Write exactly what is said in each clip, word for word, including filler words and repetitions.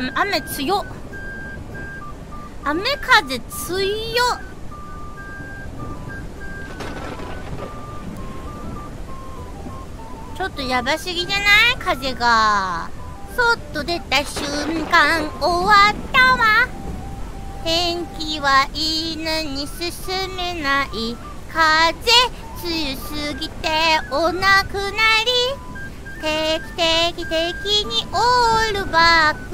ん、雨強っ。雨風強っ。ちょっとやばすぎじゃない？風が。外出た瞬間終わったわ。天気はいいのに進めない。風強すぎてお亡くなり。定期的的にオールバック。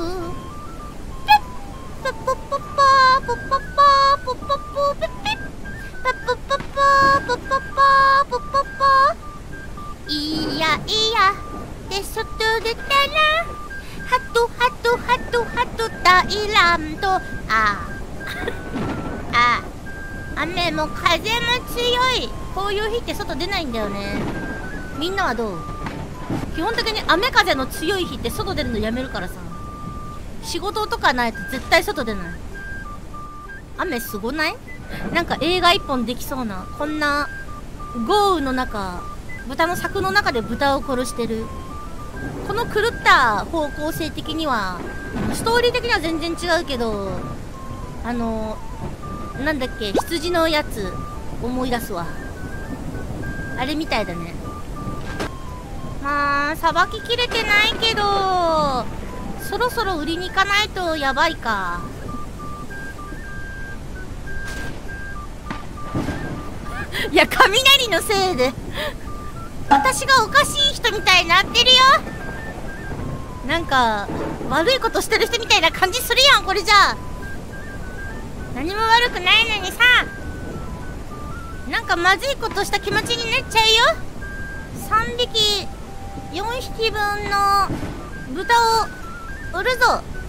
ポポポポポポポポポポポピピポポポポポポポポポいやいやで外出たらハトハトハトハト大乱闘。ああ雨も風も強い。こういう日って外出ないんだよね。みんなはどう？基本的に雨風の強い日って外出るのやめるからさ。仕事とかないと絶対外出ない。雨すごない？なんか映画一本できそうな。こんな豪雨の中、豚の柵の中で豚を殺してる。この狂った方向性的にはストーリー的には全然違うけど、あのなんだっけ、羊のやつ思い出すわ。あれみたいだね。まあさばききれてないけどそろそろ売りに行かないとやばいか。いや雷のせいで私がおかしい人みたいになってるよ。なんか悪いことしてる人みたいな感じするやんこれじゃ。何も悪くないのにさ、なんかまずいことした気持ちになっちゃうよ。さんびきよんひきぶんの豚を売るぞ。